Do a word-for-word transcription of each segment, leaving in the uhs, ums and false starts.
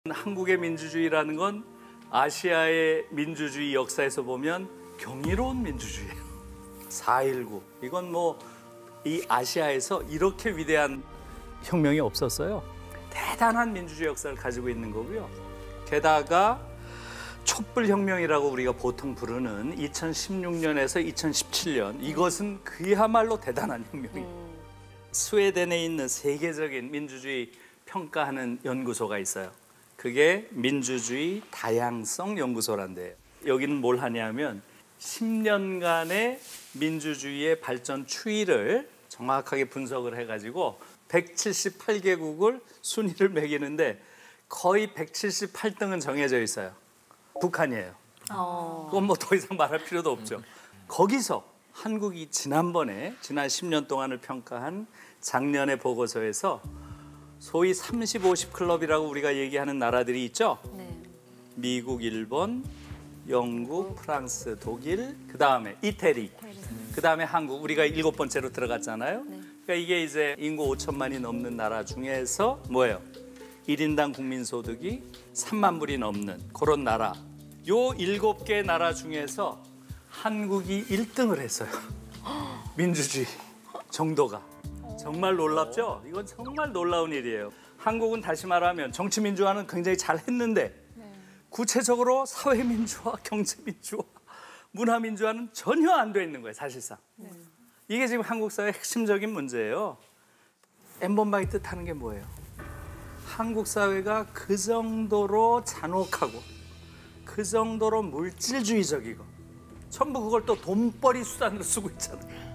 한국의 민주주의라는 건 아시아의 민주주의 역사에서 보면 경이로운 민주주의예요. 사 일구 이건 뭐 이 아시아에서 이렇게 위대한 혁명이 없었어요. 대단한 민주주의 역사를 가지고 있는 거고요. 게다가 촛불혁명이라고 우리가 보통 부르는 이천십육 년에서 이천십칠 년 이것은 그야말로 대단한 혁명이에요. 음. 스웨덴에 있는 세계적인 민주주의 평가하는 연구소가 있어요. 그게 민주주의 다양성 연구소란데요. 여기는 뭘 하냐면 십 년간의 민주주의의 발전 추이를 정확하게 분석을 해가지고 백칠십팔 개국을 순위를 매기는데 거의 백칠십팔 등은 정해져 있어요. 북한이에요. 어... 그건 뭐 더 이상 말할 필요도 없죠. 거기서 한국이 지난번에 지난 십 년 동안을 평가한 작년의 보고서에서 소위 삼십, 오십 클럽이라고 우리가 얘기하는 나라들이 있죠. 네. 미국, 일본, 영국, 프랑스, 독일, 그 다음에 이태리, 그 다음에 한국, 우리가 일곱 번째로 들어갔잖아요. 네. 그러니까 이게 이제 인구 오천만이 넘는 나라 중에서 뭐예요? 일 인당 국민소득이 삼만 불이 넘는 그런 나라. 요 일곱 개 나라 중에서 한국이 일 등을 했어요. 민주주의 정도가. 정말 놀랍죠? 이건 정말 놀라운 일이에요. 한국은 다시 말하면 정치민주화는 굉장히 잘했는데 구체적으로 사회민주화, 경제민주화, 문화민주화는 전혀 안 돼 있는 거예요, 사실상. 네. 이게 지금 한국 사회의 핵심적인 문제예요. 엠번방이 뜻하는 게 뭐예요? 한국 사회가 그 정도로 잔혹하고 그 정도로 물질주의적이고 전부 그걸 또 돈벌이 수단으로 쓰고 있잖아요.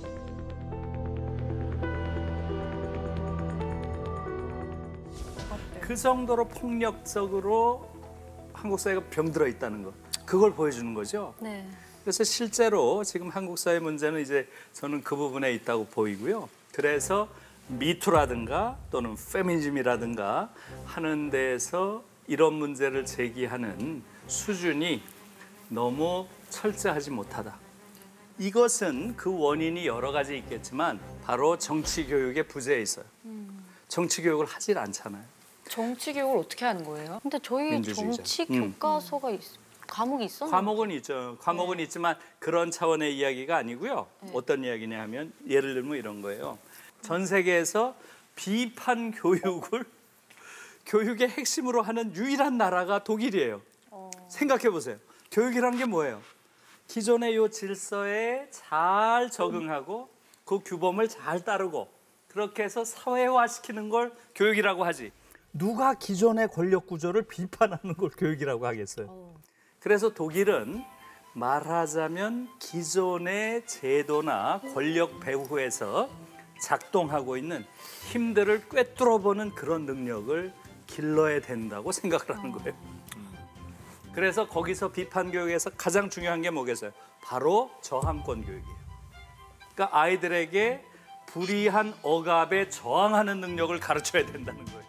그 정도로 폭력적으로 한국 사회가 병들어 있다는 거, 그걸 보여주는 거죠. 네. 그래서 실제로 지금 한국 사회 문제는 이제 저는 그 부분에 있다고 보이고요. 그래서 미투라든가 또는 페미니즘이라든가 하는 데에서 이런 문제를 제기하는 수준이 너무 철저하지 못하다. 이것은 그 원인이 여러 가지 있겠지만 바로 정치 교육의 부재에 있어요. 음. 정치 교육을 하질 않잖아요. 정치 교육을 어떻게 하는 거예요? 근데 저희 민주주의자. 정치 교과서가 음. 있, 과목이 있었나요? 과목은 있죠. 과목은 네. 있지만 그런 차원의 이야기가 아니고요. 네. 어떤 이야기냐 하면 예를 들면 이런 거예요. 전 세계에서 비판 교육을 교육의 핵심으로 하는 유일한 나라가 독일이에요. 어. 생각해 보세요. 교육이란 게 뭐예요? 기존의 요 질서에 잘 적응하고 그 규범을 잘 따르고 그렇게 해서 사회화시키는 걸 교육이라고 하지. 누가 기존의 권력 구조를 비판하는 걸 교육이라고 하겠어요. 그래서 독일은 말하자면 기존의 제도나 권력 배후에서 작동하고 있는 힘들을 꿰뚫어보는 그런 능력을 길러야 된다고 생각을 하는 거예요. 그래서 거기서 비판 교육에서 가장 중요한 게 뭐겠어요? 바로 저항권 교육이에요. 그러니까 아이들에게 불이한 억압에 저항하는 능력을 가르쳐야 된다는 거예요.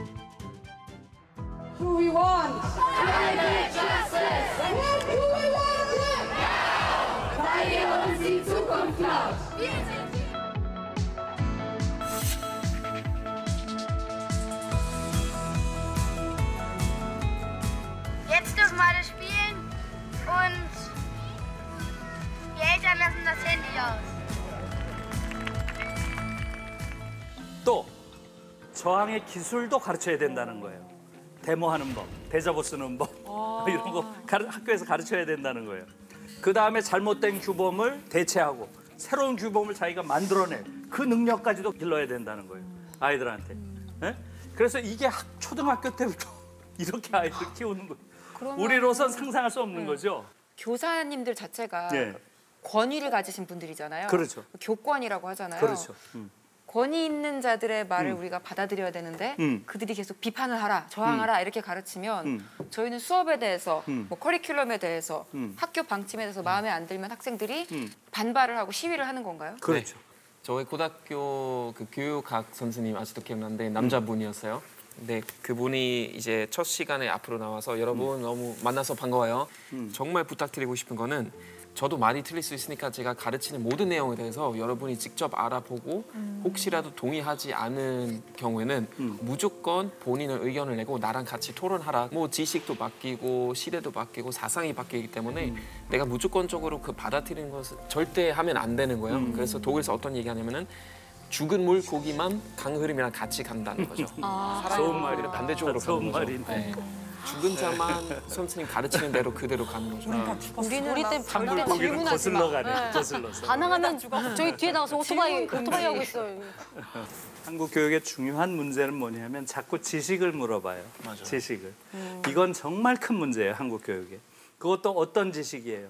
Who we want? Climate justice! What do we want now? Weil ihr uns die Zukunft klaut! Jetzt dürfen wir alle spielen und die Eltern lassen das Handy aus. 또 저항의 기술도 가르쳐야 된다는 거예요. 데모하는 법, 대자보 쓰는 법 이런 거 가르, 학교에서 가르쳐야 된다는 거예요. 그 다음에 잘못된 규범을 대체하고 새로운 규범을 자기가 만들어낼 그 능력까지도 길러야 된다는 거예요. 아이들한테. 네? 그래서 이게 학, 초등학교 때부터 이렇게 아이들 키우는 거예요. 그러면... 우리로선 상상할 수 없는 네. 거죠. 교사님들 자체가 네. 권위를 가지신 분들이잖아요. 그렇죠. 교권이라고 하잖아요. 그렇죠. 음. 권위 있는 자들의 말을 음. 우리가 받아들여야 되는데 음. 그들이 계속 비판을 하라, 저항하라 음. 이렇게 가르치면 음. 저희는 수업에 대해서, 음. 뭐 커리큘럼에 대해서, 음. 학교 방침에 대해서 마음에 안 들면 학생들이 음. 반발을 하고 시위를 하는 건가요? 그렇죠. 네. 저희 고등학교 그 교육학 선생님 아직도 기억나는데 남자분이었어요. 근데 그분이 이제 첫 시간에 앞으로 나와서 여러분 음. 너무 만나서 반가워요. 음. 정말 부탁드리고 싶은 거는 저도 많이 틀릴 수 있으니까 제가 가르치는 모든 내용에 대해서 여러분이 직접 알아보고 혹시라도 동의하지 않은 경우에는 음. 무조건 본인의 의견을 내고 나랑 같이 토론하라. 뭐 지식도 바뀌고 시대도 바뀌고 사상이 바뀌기 때문에 음. 내가 무조건적으로 그 받아들이는 것을 절대 하면 안 되는 거예요. 음. 그래서 독일에서 어떤 얘기하냐면은 죽은 물고기만 강 흐름이랑 같이 간다는 거죠. 살아있는 좋은 물고기는 말이다. 반대쪽으로 좋은 가는 거죠. 말이네. 네. 죽은 자만 선생님 가르치는 대로 그대로 가는 거죠. 우리는 우리 막 땐 절대 물고기는 물고기는 질문하지 마. 거슬러 가네. 거슬러서. 반항하면 저기 뒤에 나가서 오토바이 오토바이 하고 있어요. 한국 교육의 중요한 문제는 뭐냐면 자꾸 지식을 물어봐요. 맞아요. 지식을. 이건 정말 큰 문제예요, 한국 교육에. 그것도 어떤 지식이에요?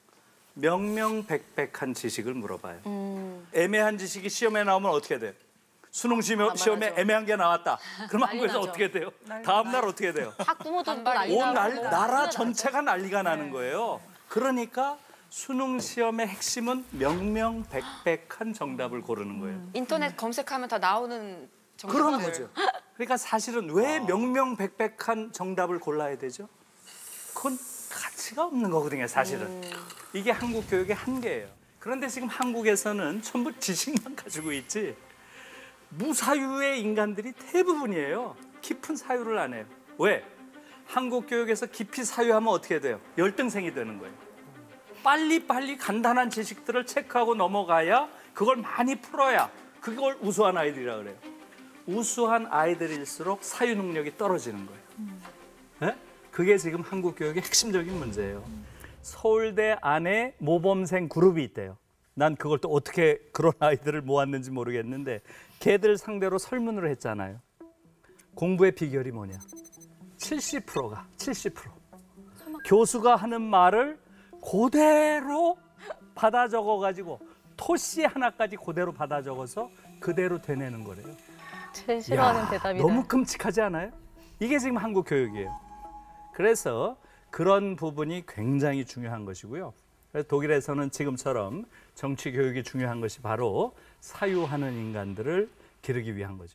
명명백백한 지식을 물어봐요. 음. 애매한 지식이 시험에 나오면 어떻게 돼요? 수능 시험, 시험에 애매한 게 나왔다. 그럼 한국에서 나죠. 어떻게 돼요? 다음 날 어떻게 돼요? 학부모들도 반발이 난리 온 나고. 날, 나라 전체가 난리가 나는 거예요. 그러니까 수능 시험의 핵심은 명명백백한 정답을 고르는 거예요. 인터넷 검색하면 다 나오는 정답들. 그런 거죠. 그러니까 사실은 왜 명명백백한 정답을 골라야 되죠? 그건 가치가 없는 거거든요, 사실은. 이게 한국 교육의 한계예요. 그런데 지금 한국에서는 전부 지식만 가지고 있지 무사유의 인간들이 대부분이에요. 깊은 사유를 안 해요. 왜? 한국 교육에서 깊이 사유하면 어떻게 돼요? 열등생이 되는 거예요. 빨리빨리 간단한 지식들을 체크하고 넘어가야 그걸 많이 풀어야 그걸 우수한 아이들이라 그래요. 우수한 아이들일수록 사유 능력이 떨어지는 거예요. 네? 그게 지금 한국 교육의 핵심적인 문제예요. 서울대 안에 모범생 그룹이 있대요. 난 그걸 또 어떻게 그런 아이들을 모았는지 모르겠는데 걔들 상대로 설문을 했잖아요. 공부의 비결이 뭐냐? 칠십 퍼센트가 칠십 퍼센트. 교수가 하는 말을 그대로 받아 적어가지고 토시 하나까지 그대로 받아 적어서 그대로 되뇌는 거래요. 제일 싫어하는 야, 대답이다. 너무 끔찍하지 않아요? 이게 지금 한국 교육이에요. 그래서 그런 부분이 굉장히 중요한 것이고요. 그래서 독일에서는 지금처럼 정치 교육이 중요한 것이 바로 사유하는 인간들을 기르기 위한 거죠.